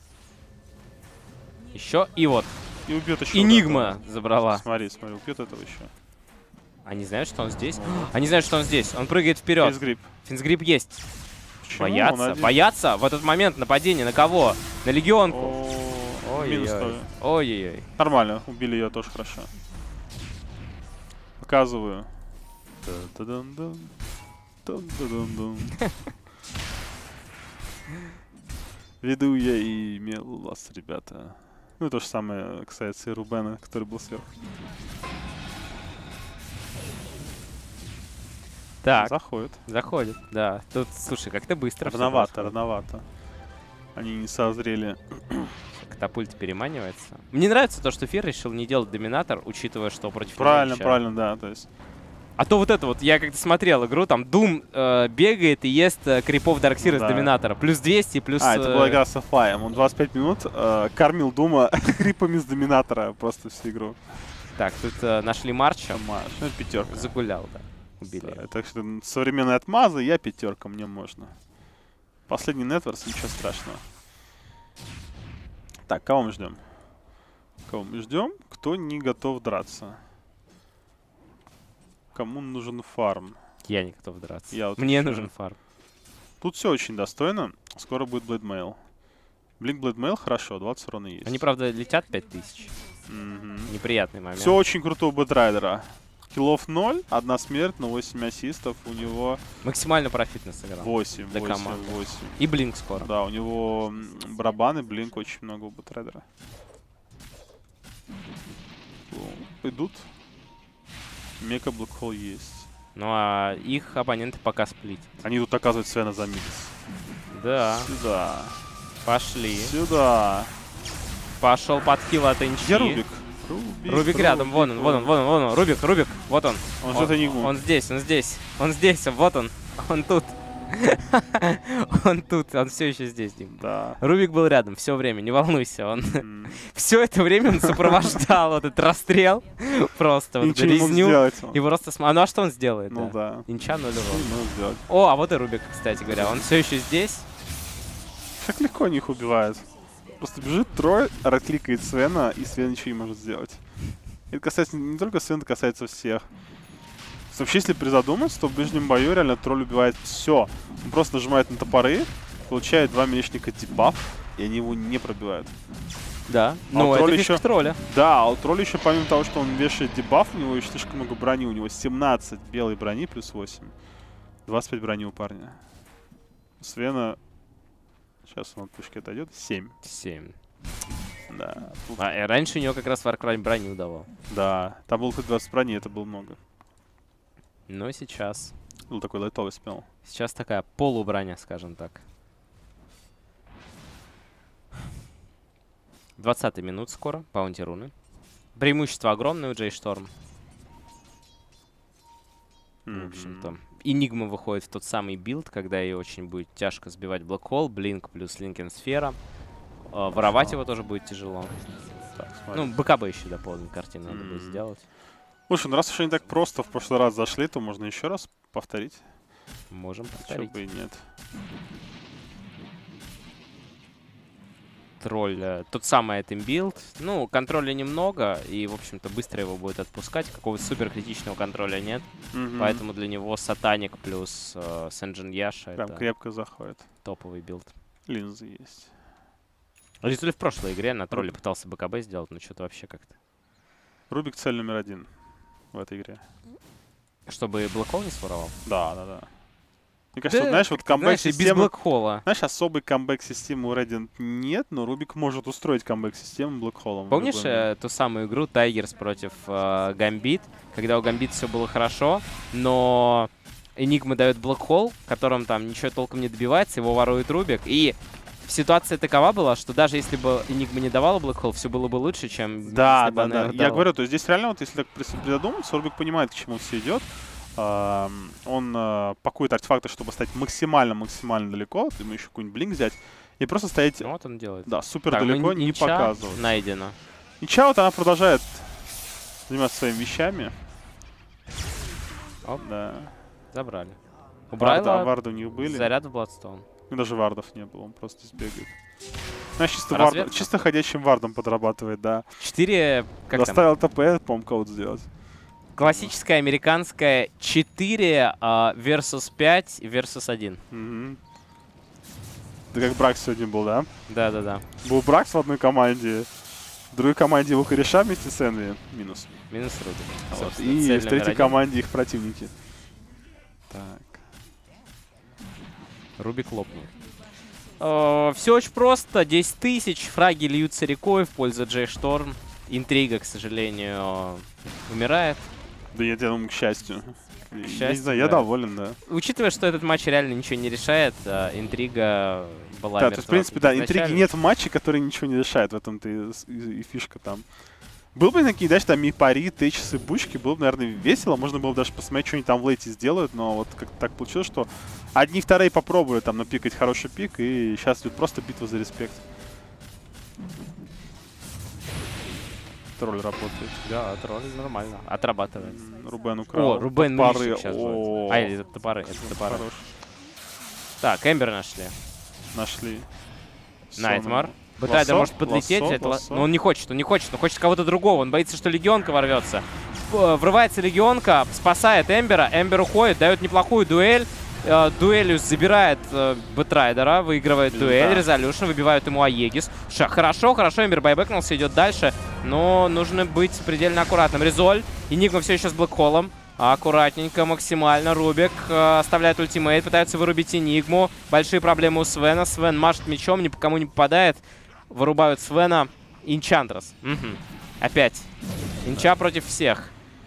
Еще и вот. И убьет еще. Энигма забрала. Смотри, смотри, убьет этого еще. Они знают, что он здесь? Они знают, что он здесь. Он прыгает вперед. Фейсгрип. Финсгрип есть. Почему? Боятся, Он один. боятся в этот момент нападение на кого? На легионку. О, минус Ой-ой-ой. тоже. Ой-ой-ой. Нормально, убили ее тоже хорошо. Показываю. Та-да-дам-дам. Та-да-дам-дам. Веду я и имел вас, ребята. Ну и то же самое касается и Рубена, который был сверху. Так, Заходит. заходит. Да. Тут, слушай, как-то быстро. всё Рановато, происходит. рановато. Они не созрели. Катапульт переманивается. Мне нравится то, что Фир решил не делать доминатор, учитывая, что против него Правильно, ничья. правильно, да. То есть. А то вот это вот, я как-то смотрел игру, там Doom э, бегает и ест э, крипов Дарксира Да. с доминатора. Плюс двести, плюс... А, это была э, игра с Афаем. Он двадцать пять минут э, кормил Дума крипами с доминатора просто всю игру. Так, тут э, нашли Марча. Маш, ну это пятерка. Загулял, да. Убили. Да, так что современные отмазы, я пятерка, мне можно. Последний Нетворс, ничего страшного. Так, кого мы ждем? Кого мы ждем? Кто не готов драться? Кому нужен фарм? Я не готов драться. Я вот Мне еще. нужен фарм. Тут все очень достойно. Скоро будет Блэдмейл. Блинк Блэдмейл хорошо, двадцать урона есть. Они, правда, летят пять тысяч. Мгм. Неприятный момент. Все очень круто у Бэтрайдера. Киллов ноль, одна смерть, но восемь ассистов. У него Максимально профитно сыграл. восемь, Для восемь, команды. восемь. И Блинк скоро. Да, у него м, барабаны, блинк очень много у Бэтрайдера. Идут. Мека Блэкхолл есть. Ну а их оппоненты пока сплит. Они тут оказывают Свена за мидс. Да, Сюда. пошли. Сюда. Пошел подхил от Энчи. Где Рубик? Рубик, Рубик рядом, вон он, вон он, вон он, вон он. Рубик, Рубик, вот он. Он ждет Энигму. Он здесь, он здесь. Он здесь, вот он. Он тут. Он тут, он все еще здесь, Дим. Да. Рубик был рядом все время, не волнуйся. Он М. все это время он сопровождал этот расстрел. Просто вот эту Ничего не мог резню. сделать. И просто см... А ну а что он сделает? Ну да? да. Инча нуль Что урона. он может сделать? О, а вот и Рубик, кстати говоря. Он все еще здесь. Как легко они их убивают. Просто бежит Трой, раскликает Свена, и Свен ничего не может сделать. Это касается не только Свена, это касается всех. Вообще, если призадуматься, то в ближнем бою реально тролль убивает все. Он просто нажимает на топоры, получает два мечника дебаф, и они его не пробивают. Да. А Ну, у это тролля фишка еще- тролля. Да, а у тролля еще помимо того, что он вешает дебаф, у него еще слишком много брони. У него семнадцать белой брони плюс восемь. двадцать пять брони у парня. У Свена... Сейчас он от пушки отойдет. семь. семь. Да. Тут- А, и раньше у него как раз Warcry броню давал. Да. Там было хоть двадцать брони, это было много. Но сейчас... Был такой лайтовый спел. Сейчас такая полуброня, скажем так. двадцатая минут скоро, паунти руны. Преимущество огромное у Джей Шторм. В общем-то. Энигма выходит в тот самый билд, когда ей очень будет тяжко сбивать блэкхолл, блинк плюс линкен сфера. Э, воровать его тоже будет тяжело. Так, смотри. Ну, БКБ еще дополнить картину надо будет Мгм. сделать. Слушай, ну раз уж они так просто в прошлый раз зашли, то можно еще раз повторить. Можем Чего повторить. бы и нет. Тролль, э, тот самый этот билд. Ну, контроля немного, и, в общем-то, быстро его будет отпускать. Какого-то супер критичного контроля нет. Мгм. Поэтому для него Сатаник плюс э, Сенджин Яша Прям это крепко заходит. топовый билд. Линзы есть. Ритули в прошлой игре на тролле пытался БКБ сделать, но что-то вообще как-то. Рубик цель номер один в этой игре. Чтобы Блэкхолл не своровал? Да, да, да. Мне кажется, вот, знаешь, вот камбэк Знаешь, и без системы... Блэкхолла. Знаешь, особый камбэк-системы у Radiant нет, но Рубик может устроить камбэк-систему Блэкхоллом. в Помнишь любой момент. э, ту самую игру Тайгерс против э, Гамбит, когда у Гамбит все было хорошо, но Энигма дает Блэкхолл, которым там ничего толком не добивается, его ворует Рубик, и ситуация такова была, что даже если бы Enigma не давала Black Hole, все было бы лучше, чем Да, если бы да, она да. их Я дала. говорю, то есть здесь реально, вот если так придуматься, Рубик понимает, к чему все идет. Он э, пакует артефакты, чтобы стать максимально-максимально далеко. Вот ему еще какой-нибудь блинк взять. И просто стоять, Ну, вот он делает. да, супер Так, далеко, ну, не Инча показывать. найдено. Инча вот она продолжает заниматься своими вещами. Оп. Да. Забрали. У Варда, Брайла варды у них были. заряд в Bloodstone. И даже вардов не было, он просто сбегает. Знаешь, чисто, Разведка? вард... чисто ходячим вардом подрабатывает, да. четыре, как там? Доставил ТП, по-моему, код сделать. Классическая американская четыре uh, versus пять versus один. Угу. Да как Бракс сегодня был, да? Да-да-да. Был Бракс в одной команде, в другой команде его кореша вместе с Энви. Минус. Минус Рубик. Вот. Собственно, И цель в номер третьей один. команде их противники. Так. Рубик лопнул. Все очень просто. десять тысяч. Фраги льются рекой в пользу Джей Шторм. Интрига, к сожалению, умирает. Да нет, я думаю, к счастью. К Я счастью, не знаю, я да. доволен, да. Учитывая, что этот матч реально ничего не решает, а интрига была Да, то есть, в мертва принципе, да, изначально. интриги нет в матче, который ничего не решает. В этом-то и, и- и фишка там. Был бы такие, знаешь, там мипари, тычесы, бучки, было бы, наверное, весело. Можно было бы даже посмотреть, что они там в лейте сделают, но вот как так получилось, что одни вторые попробовали там напикать хороший пик, и сейчас идет просто битва за респект. Тролль работает. Да, тролль нормально. Отрабатывает. М, Рубен украл. О, Рубен Топоры. Мрищик сейчас будет. О, А, или это топоры, это топоры. хорош. Так, Эмбер нашли. Нашли. Найтмар. Соном. Бэтрайдер Лассо, может подлететь, лассо, это ла- лассо. но он не хочет, он не хочет, он хочет кого-то другого, он боится, что Легионка ворвется. П- Врывается Легионка, спасает Эмбера, Эмбер уходит, дает неплохую дуэль. Э, Дуэлиус забирает э, Бэтрайдера, выигрывает дуэль, Да. Резолюшн, выбивают ему Аегис. Ша, хорошо, хорошо, Эмбер байбэкнулся, идет дальше, но нужно быть предельно аккуратным. Резоль, Энигма все еще с Блэкхолом. Аккуратненько, максимально. Рубик э, оставляет ультимейт, пытается вырубить Энигму. Большие проблемы у Свена. Свен машет мечом, ни по кому не попадает. Вырубают Свена. Инчандрас. Мгм. Опять. Инча против всех.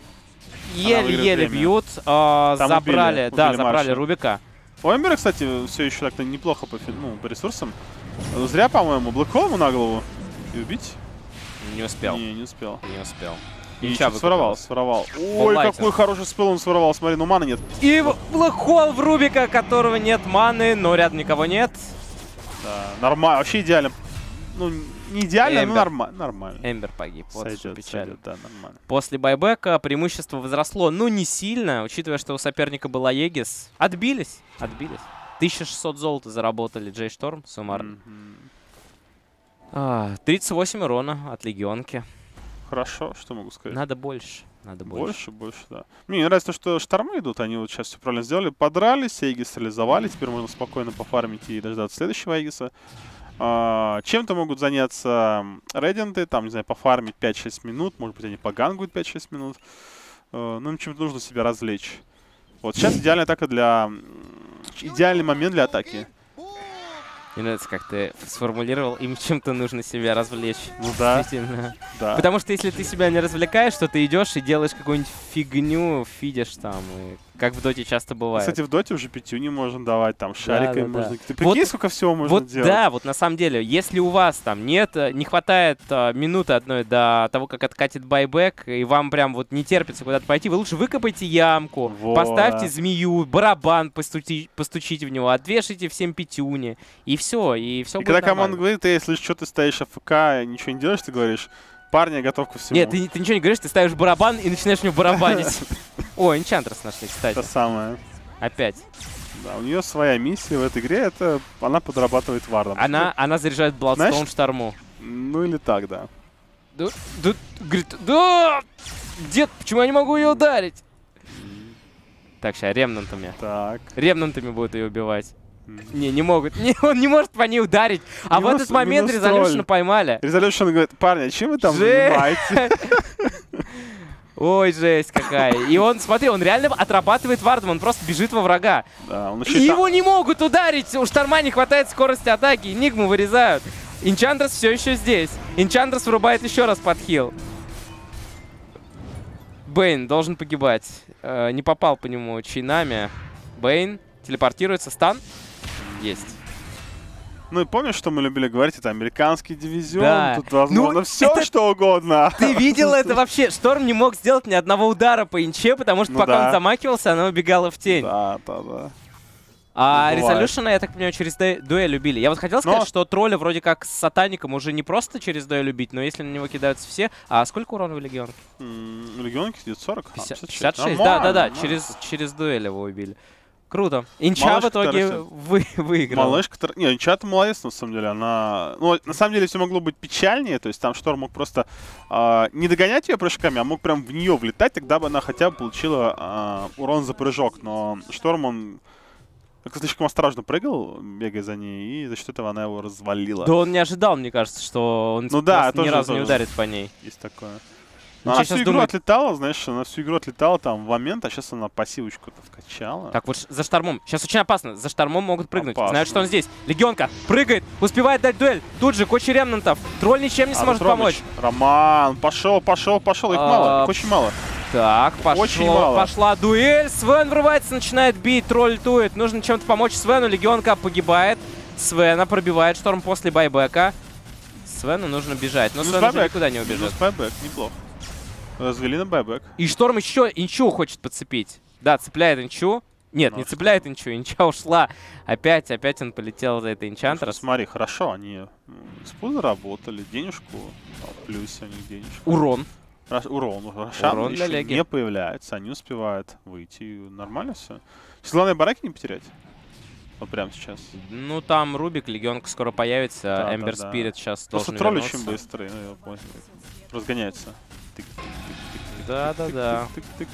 Еле-еле выиграет бьют. э, Там забрали, убили, да, убили забрали Марша. Рубика. У Эмбера, кстати, все еще так-то неплохо по, фи- ну, по ресурсам. Зря, по-моему, Блэкхол ему на голову. И убить? Не успел. Не, не успел. Не успел. И Инча чуть своровал, выкупилась. своровал. Ой, Боллайтер. какой хороший спел он своровал. Смотри, ну мана нет. И в- Блэкхол в Рубика, которого нет маны, но рядом никого нет. Да, нормально, вообще идеально. Ну, не идеально, но Эмбер. нормально. Нормально. Эмбер погиб. Вот что Сойдет, печально. сойдет, да, нормально. После байбека преимущество возросло, ну не сильно, учитывая, что у соперника был Аегис. Отбились, отбились. тысяча шестьсот золота заработали Джей Шторм суммарно. Мгм. А, тридцать восемь урона от Легионки. Хорошо, что могу сказать? Надо больше, надо больше. Больше, больше, да. Мне нравится то, что штормы идут, они вот сейчас все правильно сделали. Подрались, Эйгис реализовали, теперь можно спокойно пофармить и дождаться следующего Эйгиса. А, чем-то могут заняться реденты, там, не знаю, пофармить пять-шесть минут, может быть, они погангают пять-шесть минут. А, ну, им чем-то нужно себя развлечь. Вот сейчас идеальная атака для... м, Идеальный момент для атаки. Мне нравится, как ты сформулировал, им чем-то нужно себя развлечь. Ну да, Действительно. да. Потому что если ты себя не развлекаешь, то ты идешь и делаешь какую-нибудь фигню, фидишь там, и как в доте часто бывает. Кстати, в доте уже пятюни можно давать, там, шариками да, можно. да. Ты прикинь, Вот- сколько всего можно Вот делать? да, вот на самом деле, если у вас там нет, э, не хватает э, минуты одной до того, как откатит байбек, и вам прям вот не терпится куда-то пойти, вы лучше выкопайте ямку, Вот. поставьте змею, барабан, постучи- постучите в него, отвешайте всем пятюни, и все, и все И будет когда команда нормально. говорит, ты, если что, ты стоишь АФК, ничего не делаешь, ты говоришь, парни, я готов ко всему. Нет, ты, ты ничего не говоришь, ты ставишь барабан и начинаешь в него барабанить. О, Энчантрас нашли, кстати, Это самое. опять. Да, у нее своя миссия в этой игре, это она подрабатывает вардом. Она, она заряжает Bloodstone Знаешь- шторму. Ну или так, да. Да, да, говорит, да! Дед, почему я не могу ее ударить? Так, сейчас ремнантами. Так. Ремнантами будут ее убивать. М. Не, не могут. Не, он не может по ней ударить. А в Минус- этот момент минус Резолюшна тролль. поймали. Резолюшн говорит, парни, а чем вы там Жесть. занимаетесь? Ой, жесть какая. И он, смотри, он реально отрабатывает вардом, он просто бежит во врага. Да, он И еще и там- его не могут ударить. У Шторма не хватает скорости атаки. Энигму вырезают. Энчандрас все еще здесь. Энчандрас вырубает еще раз под хил. Бэйн должен погибать. Э, не попал по нему Чайнами. Бэйн телепортируется. Стан? Есть. Ну и помнишь, что мы любили говорить, это американский дивизион, Да. тут возможно Ну, все, это- что угодно. Ты видел это вообще? Шторм не мог сделать ни одного удара по инче, потому что Ну пока да. он замахивался, она убегала в тень. Да, да, да. А Ну, бывает. Resolution, я так понимаю, через ду- дуэль любили. Я вот хотел сказать, Но- что тролля вроде как с сатаником уже не просто через дуэль любить, но если на него кидаются все... А сколько урона в Легионке? М, Легионки где-то сорок? А, пятьдесят пятьдесят шесть. шесть? Да-да-да, Нормально, через, через дуэль его убили. Круто. Инча Малышка, в итоге которая вы, выиграла. Малышка, тр- не, Чат молодец, на самом деле, она... Ну, на самом деле все могло быть печальнее, то есть там Шторм мог просто а, не догонять ее прыжками, а мог прям в нее влетать, тогда бы она хотя бы получила а, урон за прыжок, но Шторм, он как-то слишком осторожно прыгал, бегая за ней, и за счет этого она его развалила. Да он не ожидал, мне кажется, что он Ну да, просто ни тоже- разу не тоже. ударит по ней. Есть такое. Ну, Она чё, всю щас игру думает- отлетала, знаешь, она всю игру отлетала там в момент, а сейчас она пассивочку-то вкачала. Так, вот ш- за штормом. Сейчас очень опасно. За штормом могут прыгнуть. Опасно. Знают, что он здесь. Легионка прыгает, успевает дать дуэль. Тут же куча ремнантов. Тролль ничем не А сможет тут Ромыч. помочь. Роман, пошел, пошел, пошел. Их А, мало, их очень мало. Так, пошло, Очень мало. пошла дуэль. Свен врывается, начинает бить. Тролль тует. Нужно чем-то помочь Свену. Легионка погибает. Свена пробивает шторм после байбека. Свену нужно бежать. Но Минус Свен уже байбек. никуда не убежит. Минус байбек, неплохо. Развели на байбек. И шторм еще инчу хочет подцепить. Да, цепляет инчу. Нет, Ну, не что? цепляет инчу. Инча ушла. Опять, опять он полетел за этой Слушай, энчантрас. смотри, хорошо, они м, спу заработали, денежку, а, в плюсе у них денежка. Урон. Раш- урон, Рошан Урон для еще Леги. не появляется, они успевают выйти, и нормально все. Главное, бараки не потерять. Вот прямо сейчас. Ну, там Рубик, Легионка скоро появится. Да, Эмбер да, да. Спирит сейчас Просто должен тролль вернуться. очень быстрый, ну, я понял. Разгоняется. Тык, тык, тык, тык, Да-да-да. тык, тык, тык.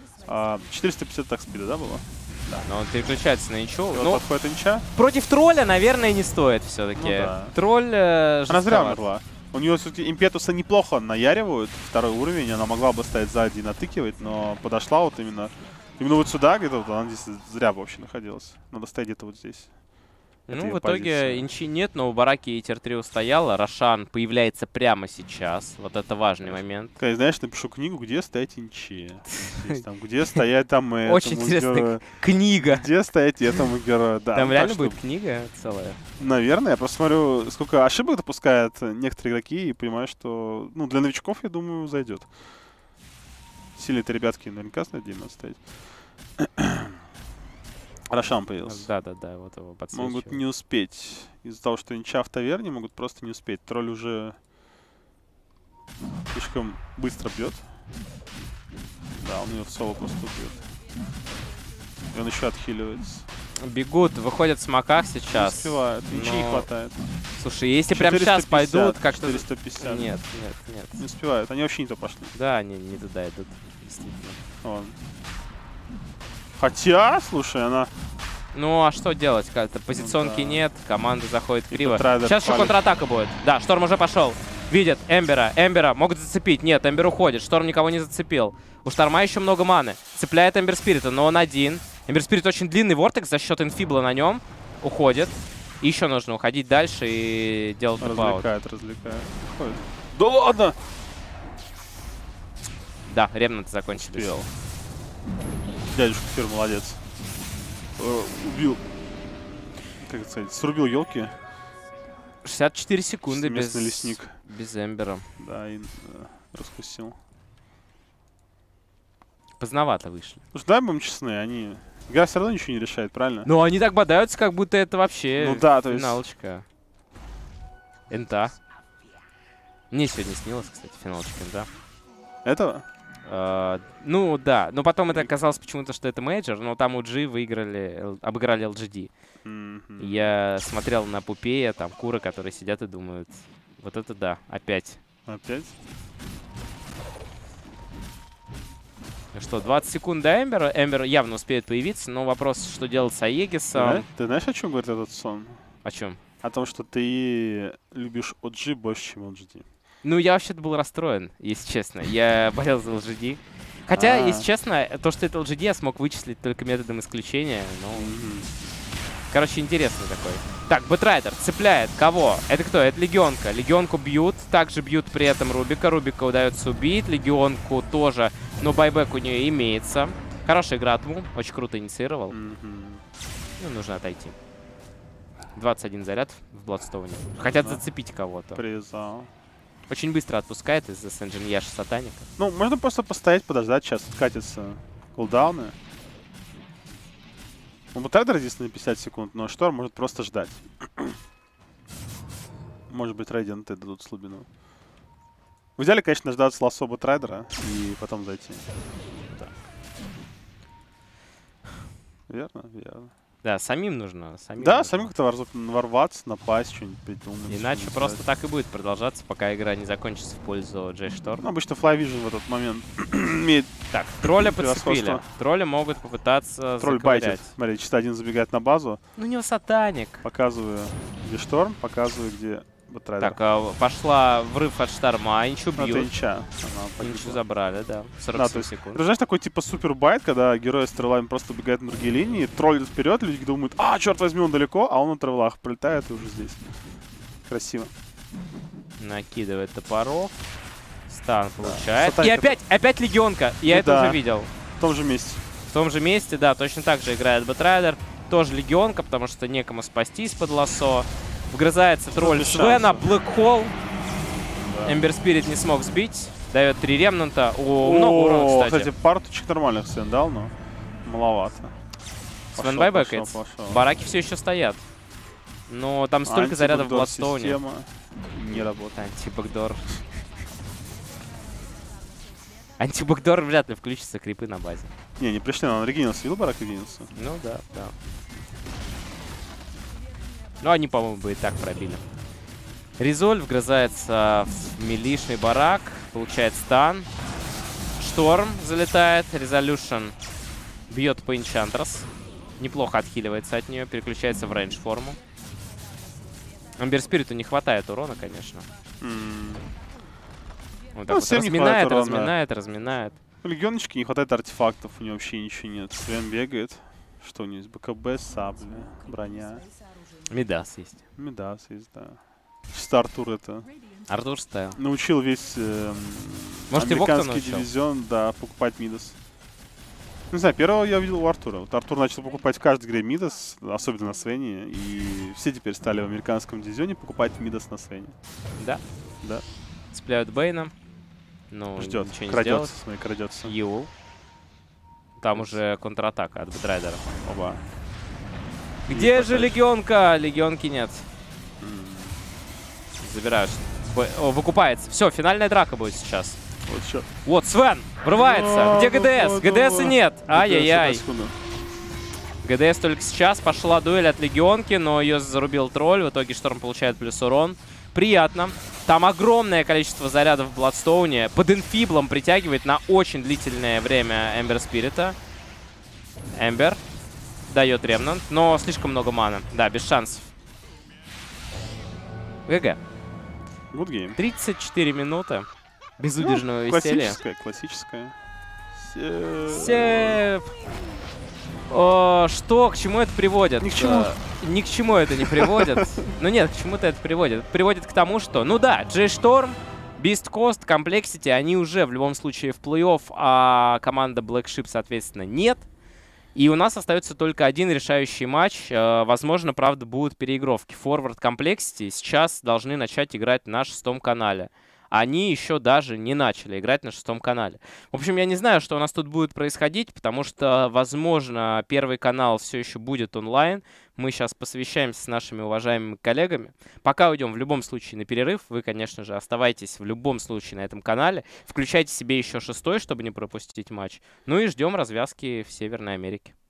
А, четыреста пятьдесят так спида, да, было? Но он переключается на инчу. И вот Ну, подходит инча. против тролля, наверное, не стоит все-таки. Ну да. Тролль э, Она зря жестковат. умерла. У нее все-таки импетуса неплохо наяривают. Второй уровень, она могла бы стоять сзади и натыкивать, но подошла вот именно, именно вот сюда, где-то вот она здесь зря вообще находилась. Надо стоять где-то вот здесь. Это Ну, её в итоге позиция. инчи нет, но у бараки и тир три устояла. Рошан появляется прямо сейчас. Вот это важный момент. Такая, знаешь, напишу книгу, где стоять инчи. Здесь там, где стоять там этому Очень интересная герою. Книга. Где стоять этому герою, да. Там ну, реально так что, будет книга целая. Наверное, я просто смотрю, сколько ошибок допускают некоторые игроки, и понимаю, что, ну, для новичков, я думаю, зайдет. Сильные-то ребятки наверняка знают, где надо стоять. Рошан появился. Да-да-да, вот его подсвечиваю. Могут не успеть. Из-за того, что инча в таверне, могут просто не успеть. Тролль уже слишком быстро бьет. Да, он ее в соло просто убьет. И он еще отхиливается. Бегут, выходят в смоках сейчас. Не успевает. Инчи не но- хватает. Слушай, если прямо сейчас четыреста пойдут, пятьдесят, как-то... четыреста пятьдесят. Нет, нет, нет. Не успевают. Они вообще не то пошли. Да, они не туда идут, действительно. Вон. Хотя, слушай, она... Ну, а что делать? Как-то позиционки да. нет, команда заходит И криво. Тетрайдер Сейчас еще палит. контратака будет. Да, Шторм уже пошел. Видят Эмбера, Эмбера могут зацепить. Нет, Эмбер уходит, Шторм никого не зацепил. У Шторма еще много маны. Цепляет Эмбер Спирита, но он один. Эмбер Спирит очень длинный вортекс за счет инфибла на нем. Уходит. И еще нужно уходить дальше и делать тупаут. Развлекает, развлекает. Уходит. Да ладно! Да, ремнанты закончились. Успел. Дядюшка Фир молодец. Э, убил. Как это сказать? Срубил елки. шестьдесят четыре секунды без, Местный лесник. без Эмбера. Да, и э, раскусил. Поздновато вышли. Слушай, дай будем честны, они... Игра все равно ничего не решает, правильно? Но они так бодаются, как будто это вообще Ну да, то есть- финалочка. Энта. Мне сегодня снилось, кстати, финалочка Энта. Этого? А, ну да, но потом это оказалось почему-то, что это мейджор, но там у G выиграли, эл- обыграли эл джи ди. Мгм. Я смотрел на Пупея, там куры, которые сидят и думают, вот это да, опять. Опять? Ну что, двадцать секунд до Эмбера. Эмбер явно успеет появиться, но вопрос, что делать с Ты, Аегисом. зна- ты знаешь, о чем говорит этот сон? О чем? О том, что ты любишь о джи больше, чем эл джи ди. Ну, я вообще-то был расстроен, если честно. Я болел за эл джи ди. Хотя, А. если честно, то, что это эл джи ди, я смог вычислить только методом исключения. Ну, Мгм. короче, интересный такой. Так, Бэтрайдер цепляет. Кого? Это кто? Это Легионка. Легионку бьют. Также бьют при этом Рубика. Рубика удается убить. Легионку тоже. Но байбек у нее имеется. Хорошая игра от Му. Очень круто инициировал. Мгм. Ну, нужно отойти. двадцать один заряд в Бладстоуне. Хотят Да. зацепить кого-то. Привязал. Очень быстро отпускает из-за Сен-Джин-Яша Сатаника. Ну, можно просто постоять, подождать, сейчас откатятся кулдауны. У Бутрайдера здесь на пятьдесят секунд, но Шторм может просто ждать. Может быть, Рейдианты дадут слабину. В идеале, конечно, ждаться лассо Бутрайдера и потом зайти. Так. Верно, верно. Да, самим нужно. Самим Да, нужно. самим как-то ворз- ворваться, напасть, что-нибудь придумать. Иначе что-нибудь просто сделать. так и будет продолжаться, пока игра не закончится в пользу Джей Шторм. Ну, обычно Fly Vision в этот момент имеет. Так, тролля превосходство. подцепили. Тролли могут попытаться Тролль заковырять. байтит. Смотри, чисто один забегает на базу, Ну, у него Сатаник. показываю, где Шторм, показываю, где Бутрайдер. Так, а, пошла врыв от Шторма. Инчу Ну, это бьют. Инча. Она Инчу погибла. забрали, да. сорок Да, семь то есть, секунд. это, знаешь, такой типа супер байт, когда герой с тревелами просто убегает на другие линии, тролль идет вперед, люди думают, а, черт возьми, он далеко, а он на тревелах прилетает и уже здесь. Красиво. Накидывает топоров. Стан получает. И Сатаник- опять, опять легионка. Я Ну это да. уже видел. В том же месте. В том же месте, да, точно так же играет Бэтрайдер. Тоже легионка, потому что некому спастись под лассо. Вгрызается тролль без Свена, шансов. Блэк Холл. Да. Эмбер Спирит не смог сбить. Дает три ремнанта. О, много урона, кстати. пару точек нормальных Свен дал, но маловато. Свен Пошел, байбэкается. пошел, пошел. Бараки все еще стоят. Но там столько зарядов в Антибэкдор Бладстоуне. система не работает. Антибэкдор. Антибэкдор вряд ли включится, крипы на базе. Не, не пришли, но он регенился. Видел барак регенился? Ну да, да. Ну они, по-моему, бы и так пробили. Резоль вгрызается в милишный барак, получает стан. Шторм залетает, Резолюшн бьет по Энчантрас. Неплохо отхиливается от нее, переключается в рейндж форму. Эмбер Спириту не хватает урона, конечно. М. Вот так Ну, вот всем не разминает, хватает урона. разминает, разминает. У легионочки не хватает артефактов, у него вообще ничего нет. Свен бегает. Что у него есть? БКБ, сабля, броня. Мидас есть. Мидас есть, да. Чисто Артур это Артур ставил. научил весь эм, Может, его кто американский научил? дивизион, да, покупать Мидас. Не знаю, первого я видел у Артура. Вот Артур начал покупать в каждой игре Мидас, особенно на Свене, и все теперь стали в американском дивизионе покупать Мидас на Свене. Да. Да. Цепляют Бейна. Ну, Ждет, ничего не крадется, сделать. смотри, крадется. Юл. Там уже контратака от Бэтрайдера. Оба. Где И же опять. легионка? Легионки нет. М. Забираешь. Б- О, выкупается. Все, финальная драка будет сейчас. Вот чё. Вот, Свен, врывается. Да, Где ну, ГДС? ну, ГДС и ну. нет. Ай-яй-яй. ГДС, секунду. ГДС только сейчас. Пошла дуэль от легионки, но ее зарубил тролль. В итоге Шторм получает плюс урон. Приятно. Там огромное количество зарядов в Бладстоуне. Под инфиблом притягивает на очень длительное время Эмбер Спирита. Эмбер дает ремнант, но слишком много маны. Да, без шансов. ГГ. Good game. тридцать четыре минуты. Безудержного веселья. Классическая, классическая. Се- Сеп. О, что, к чему это приводит? Ни к чему. Э, Ни к чему это не приводит. Ну нет, к чему-то это приводит. Приводит к тому, что, ну да, Джей Шторм, Beast Coast, Complexity, они уже в любом случае в плей-офф, а команда Black Sheep, соответственно, нет. И у нас остается только один решающий матч. Э, Возможно, правда, будут переигровки. Forward Complexity сейчас должны начать играть на шестом канале. Они еще даже не начали играть на шестом канале. В общем, я не знаю, что у нас тут будет происходить, потому что, возможно, первый канал все еще будет онлайн. Мы сейчас посвящаемся с нашими уважаемыми коллегами. Пока уйдем в любом случае на перерыв. Вы, конечно же, оставайтесь в любом случае на этом канале. Включайте себе еще шестой, чтобы не пропустить матч. Ну и ждем развязки в Северной Америке.